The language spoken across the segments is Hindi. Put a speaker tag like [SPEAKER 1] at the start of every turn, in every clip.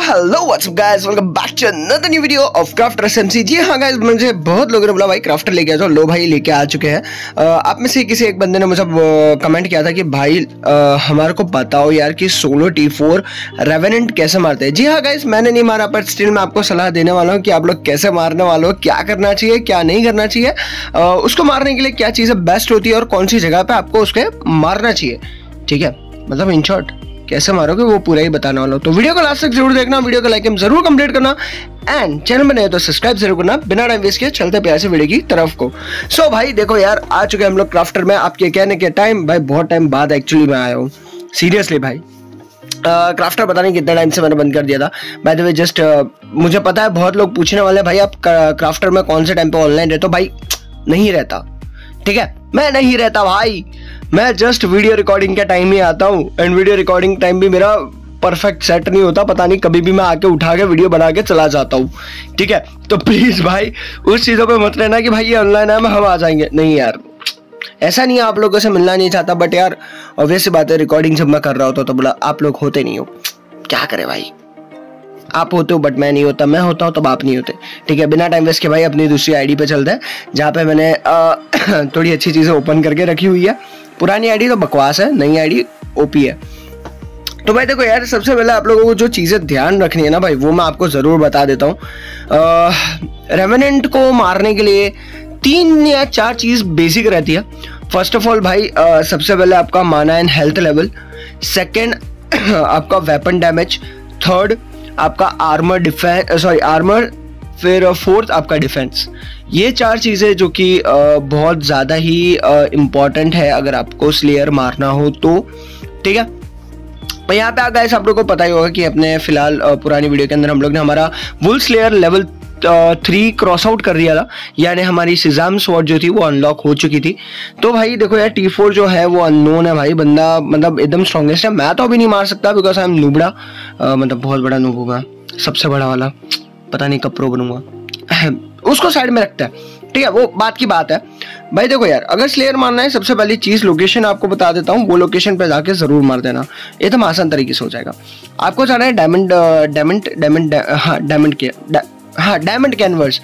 [SPEAKER 1] Hello what's up guys, welcome back to another new video of Crafter SMC. जी हाँ गाइस, मुझे बहुत लोगों ने बोला भाई क्राफ्टर लेके आ जाओ। लो भाई लेके आ चुके हैं। आप में से किसी एक बंदे ने मुझे कमेंट किया था कि भाई हमारे को बताओ यार कि सोलो T4 रेवेनेंट कैसे मारते हैं। जी हाँ गाइस, मैंने नहीं मारा पर स्टिल मैं आपको सलाह देने वाला हूँ कि आप लोग कैसे मारने वाले हो, क्या करना चाहिए क्या नहीं करना चाहिए, उसको मारने के लिए क्या चीज़ें बेस्ट होती है और कौन सी जगह पर आपको उसके मारना चाहिए। ठीक है, मतलब इन शॉर्ट कैसे मारोगे वो पूरा ही बताने वाला हूं। तो वीडियो को लास्ट तक जरूर देखना, वीडियो को लाइक जरूर कंप्लीट करना एंड चैनल में नए तो सब्सक्राइब जरूर करना। बिना टाइम वेस्ट किए चलते प्यार से वीडियो की तरफ को। सो भाई देखो यार, आ चुके हम लोग क्राफ्टर में। आपके कहने के टाइम भाई बहुत टाइम बाद एक्चुअली मैं आया हूँ, सीरियसली भाई। क्राफ्टर पता नहीं कितने टाइम से मैंने बंद कर दिया था। बाय द वे जस्ट मुझे पता है बहुत लोग पूछने वाले भाई आप क्राफ्टर में कौन से टाइम पे ऑनलाइन रहते हो। भाई नहीं रहता, ठीक है, मैं नहीं रहता भाई। मैं जस्ट वीडियो रिकॉर्डिंग के टाइम ही आता हूँ एंड वीडियो रिकॉर्डिंग टाइम भी मेरा परफेक्ट सेट नहीं होता। पता नहीं कभी भी मैं आके उठा के वीडियो बना के चला जाता हूँ। ठीक है, तो प्लीज भाई उस चीज़ों पे मत रहना कि भाई ये ऑनलाइन है हम आ जाएंगे। नहीं यार, ऐसा नहीं है, आप लोगों से मिलना नहीं चाहता, बट यार ऑब्वियस बात है रिकॉर्डिंग जब मैं कर रहा होता तो बोला आप लोग होते नहीं हो, क्या करे भाई। आप होते हो बट मैं नहीं होता, मैं होता हूँ तब आप नहीं होते। ठीक है, बिना टाइम वेस्ट के भाई अपनी दूसरी आईडी पे चलते हैं जहाँ पे मैंने थोड़ी अच्छी चीज़ें ओपन करके रखी हुई है। पुरानी आईडी तो बकवास है, नई आईडी ओपी है। तो भाई देखो यार, सबसे पहले आप लोगों को जो चीज़ें ध्यान रखनी है ना भाई, वो मैं आपको ज़रूर बता देता हूँ। रेवेनेंट को मारने के लिए 3 या 4 चीज़ बेसिक रहती है। फर्स्ट ऑफ ऑल भाई सबसे पहले आपका mana and health level, second आपका वेपन डैमेज, थर्ड आपका आर्मर डिफेंस आर्मर, फिर फोर्थ आपका डिफेंस। ये 4 चीज़ें जो कि बहुत ज़्यादा ही इम्पॉर्टेंट है अगर आपको स्लेयर मारना हो तो। ठीक है, यहाँ पे गाइस आप लोगों को पता ही होगा कि अपने फिलहाल पुरानी वीडियो के अंदर हम लोग ने हमारा wolf slayer level 3 cross out कर दिया था, यानी हमारी सिजाम स्वॉर्ड जो थी वो अनलॉक हो चुकी थी। तो भाई देखो यार, T4 जो है वो अननोन है भाई, बंदा मतलब एकदम स्ट्रॉन्गेस्ट है। मैं तो अभी नहीं मार सकता बिकॉज आई एम नूबड़ा, मतलब बहुत बड़ा नूब हूँ मैं, सबसे बड़ा वाला। पता नहीं कब प्रो बनूंगा उसको साइड में रखता है। ठीक है, वो बात की बात है भाई। देखो यार, अगर स्लेयर मारना है सबसे पहली चीज लोकेशन आपको बता देता हूँ, वो लोकेशन पे जाके जरूर मार देना, एकदम आसान तरीके से हो जाएगा। आपको जाना है डायमंड कैनवर्स,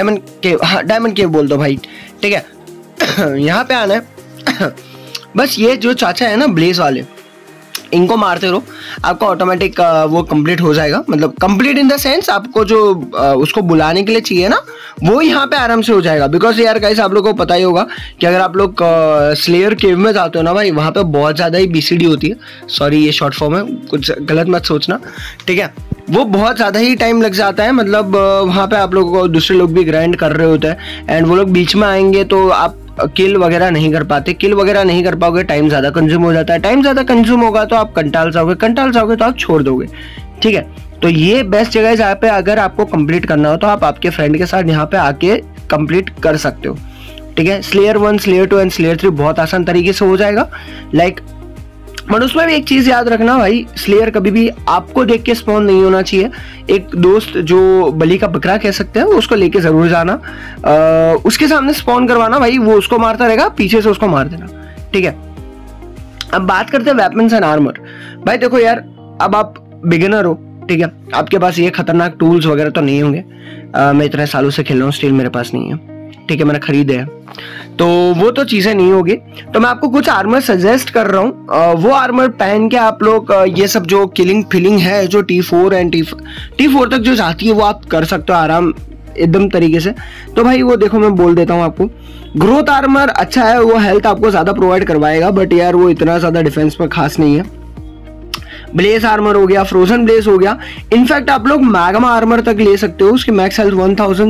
[SPEAKER 1] डायमंड केव बोल दो भाई। ठीक है यहाँ पे आना है बस ये जो चाचा है ना ब्लेज वाले, इनको मारते रहो, आपको ऑटोमेटिक वो कंप्लीट हो जाएगा। मतलब कंप्लीट इन द सेंस आपको जो उसको बुलाने के लिए चाहिए ना, वो यहाँ पे आराम से हो जाएगा। बिकॉज यार गाइस आप लोगों को पता ही होगा कि अगर आप लोग स्लेयर केव में जाते हो ना भाई, वहाँ पे बहुत ज़्यादा ही BCD होती है। सॉरी ये शॉर्ट फॉर्म है, कुछ गलत मत सोचना। ठीक है, वो बहुत ज़्यादा ही टाइम लग जाता है। मतलब वहाँ पे आप लोगों को दूसरे लोग भी ग्राइंड कर रहे होते हैं एंड वो लोग बीच में आएंगे तो आप किल वगैरह नहीं कर पाते। किल वगैरह नहीं कर पाओगे, टाइम ज़्यादा कंज्यूम हो जाता है। टाइम ज़्यादा कंज्यूम होगा तो आप कंटाल जाओगे तो आप छोड़ दोगे। ठीक है, तो ये बेस्ट जगह है जहाँ पे अगर आपको कंप्लीट करना हो तो आप आपके फ्रेंड के साथ यहाँ पे आके कंप्लीट कर सकते हो। ठीक है, स्लेयर 1, स्लेयर 2 एंड स्लेयर 3 बहुत आसान तरीके से हो जाएगा। लाइक बट उसमें भी एक चीज याद रखना भाई, स्लेयर कभी भी आपको देख के स्पॉन नहीं होना चाहिए। एक दोस्त जो बलि का बकरा कह सकते हैं उसको लेके जरूर जाना, उसके सामने स्पॉन करवाना भाई, वो उसको मारता रहेगा, पीछे से उसको मार देना। ठीक है, अब बात करते हैं वेपन्स एंड आर्मर। भाई देखो यार, अब आप बिगिनर हो, ठीक है, आपके पास ये खतरनाक टूल्स वगैरह तो नहीं होंगे। मैं इतने सालों से खेल रहा हूँ, स्टिल मेरे पास नहीं है। ठीक है, मैंने खरीदे हैं तो वो तो चीजें नहीं होगी। तो मैं आपको कुछ आर्मर सजेस्ट कर रहा हूँ, वो आर्मर पहन के आप लोग ये सब जो किलिंग फीलिंग है जो T4 एंड T4 तक जो जाती है वो आप कर सकते हो आराम एकदम तरीके से। तो भाई वो देखो मैं बोल देता हूँ आपको, ग्रोथ आर्मर अच्छा है, वो हेल्थ आपको ज्यादा प्रोवाइड करवाएगा, बट यार वो इतना ज्यादा डिफेंस पर खास नहीं है। ब्लेज आर्मर हो गया, फ्रोजन ब्लेज हो गया, इनफैक्ट आप लोग मैग्मा आर्मर तक ले सकते हो, उसकी मैक्स हेल्थ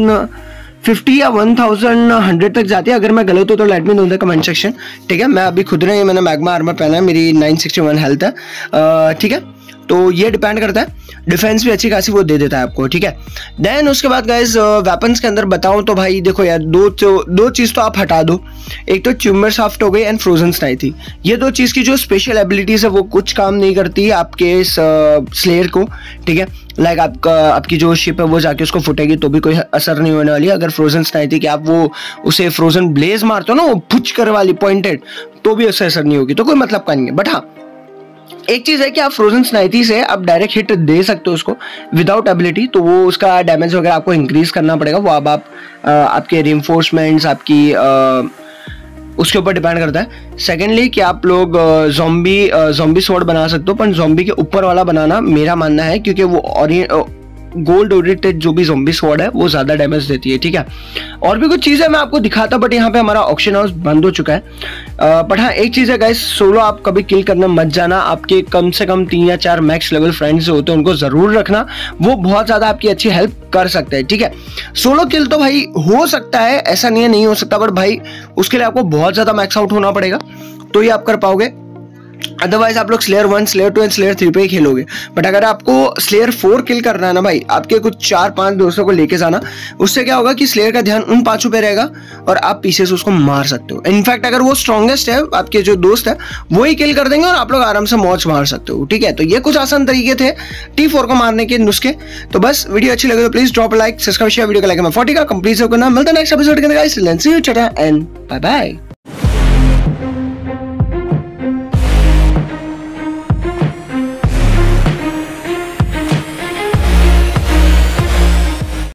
[SPEAKER 1] 1050 या 1100 तक जाती है। अगर मैं गलत हूँ तो let me know the comment section. ठीक है, मैं अभी खुद ने मैंने मैग्मा आर्मर पहना है, मेरी 961 हेल्थ है। ठीक है, तो ये डिपेंड करता है, डिफेंस भी अच्छी खासी वो दे देता है आपको। ठीक है, देन उसके बाद गाइस वेपन्स के अंदर बताऊं तो भाई देखो यार, दो चीज़ तो आप हटा दो, एक तो ट्यूमर शाफ्ट हो गई एंड फ्रोजन स्नाइप थी। ये 2 चीज़ की जो स्पेशल एबिलिटीज है वो कुछ काम नहीं करती आपके स्लेयर को। ठीक है, लाइक आपकी जो शिप है वो जाके उसको फुटेगी तो भी कोई असर नहीं होने वाली। अगर फ्रोजन स्नाइप थी कि आप वो उसे फ्रोजन ब्लेज मारते हो ना, वो पुच कर वाली पॉइंटेड, तो भी उससे असर नहीं होगी, तो कोई मतलब का नहीं है। बट हाँ, एक चीज है कि आप फ्रोजन स्नाइथी से आप डायरेक्ट हिट दे सकते हो उसको विदाउट एबिलिटी, तो वो उसका डैमेज वगैरह आपको इंक्रीज करना पड़ेगा। वो अब आप आपके रिइंफोर्समेंट्स आपकी उसके ऊपर डिपेंड करता है। सेकेंडली कि आप लोग ज़ॉम्बी स्वॉर्ड बना सकते हो, पर ज़ॉम्बी के ऊपर वाला बनाना मेरा मानना है, क्योंकि वो गोल्ड ओरिएंटेड जो भी ज़ॉम्बी स्वॉर्ड है वो ज़्यादा डैमेज देती है, ठीक है। और भी कुछ चीज़ें मैं आपको दिखाता, बट यहाँ पे हमारा ऑक्शन हाउस बंद हो चुका है। बट हाँ, एक चीज़ है गाइस, सोलो आप कभी किल करना मत जाना। आपके कम से कम 3 या 4 मैक्स लेवल फ्रेंड्स होते हैं, उनको ज़रूर रखना, वो बहुत ज़्यादा आपकी अच्छी हेल्प कर सकते हैं, ठीक है। सोलो किल तो भाई हो सकता है, ऐसा नहीं है नहीं हो सकता, बट भाई उसके लिए आपको बहुत ज़्यादा मैक्स आउट होना पड़ेगा, तो ये आप कर पाओगे। अदरवाइज आप लोग स्लेयर 1, स्लेयर 2 एंड स्लेयर 3 पे ही खेलोगे। बट अगर आपको स्लेयर 4 किल करना है ना भाई, आपके कुछ 4-5 दोस्तों को लेके जाना, उससे क्या होगा कि स्लेयर का ध्यान उन 5 पे रहेगा और आप पीछे से उसको मार सकते हो। इनफैक्ट अगर वो स्ट्रॉन्गेस्ट है, आपके जो दोस्त है वो ही किल कर देंगे और आप लोग आराम से मौज मार सकते हो, ठीक है। तो ये कुछ आसान तरीके थे T4 को मारने के नुस्खे। तो बस वीडियो अच्छी लगे तो please drop like, subscribe share, वीडियो को लाइक में 40 का कंप्लीट करना। मिलता है नेक्स्ट एपिसोड के अंदर guys, see you, tata and bye bye.